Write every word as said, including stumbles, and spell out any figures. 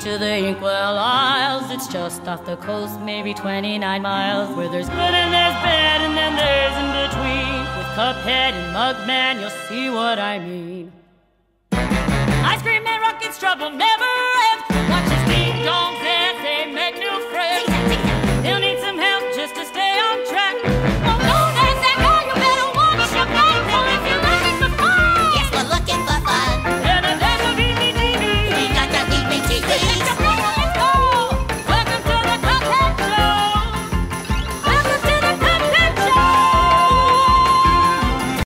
to the Inkwell Isles. It's just off the coast, maybe twenty-nine miles, where there's good and there's bad and then there's in between. With Cuphead and Mugman, you'll see what I mean. Ice cream man, rockets, trouble never